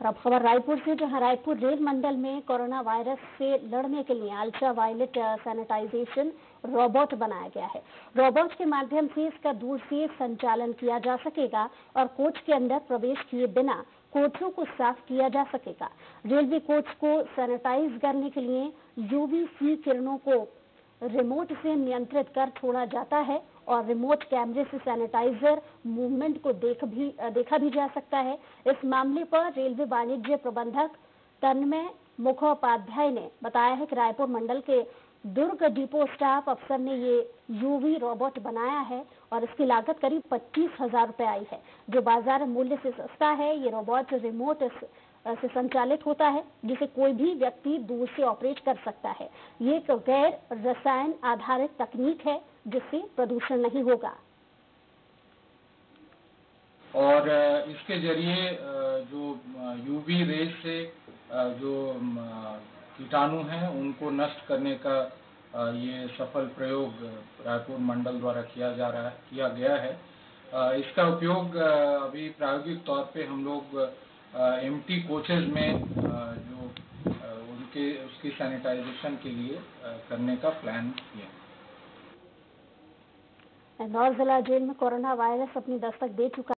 और अब खबर रायपुर से, जहां रायपुर रेल मंडल में कोरोना वायरस से लड़ने के लिए अल्ट्रावायलेट सैनिटाइजेशन रोबोट बनाया गया है। रोबोट के माध्यम से इसका दूर से संचालन किया जा सकेगा और कोच के अंदर प्रवेश किए बिना कोचों को साफ किया जा सकेगा। रेलवे कोच को सैनिटाइज करने के लिए यूवीसी किरणों को रिमोट से नियंत्रित कर छोड़ा जाता है और रिमोट कैमरे से सैनिटाइजर मूवमेंट को देखा भी जा सकता है। इस मामले पर रेलवे वाणिज्य प्रबंधक तन्मय मुखोपाध्याय ने बताया है कि रायपुर मंडल के दुर्ग डिपो स्टाफ अफसर ने ये यूवी रोबोट बनाया है और इसकी लागत करीब 25,000 रुपए आई है, जो बाजार मूल्य से सस्ता है। ये रोबोट रिमोट से संचालित होता है, जिसे कोई भी व्यक्ति दूर से ऑपरेट कर सकता है। ये एक गैर रसायन आधारित तकनीक है जिससे प्रदूषण नहीं होगा और इसके जरिए जो यूवी रेज से जो कीटाणु हैं उनको नष्ट करने का ये सफल प्रयोग रायपुर मंडल द्वारा किया गया है। इसका उपयोग अभी प्रायोगिक तौर पे हम लोग एम्प्टी कोचेज में जो उसकी सैनिटाइजेशन के लिए करने का प्लान किया। इंदौर जिला जेल में कोरोना वायरस अपनी दस्तक दे चुका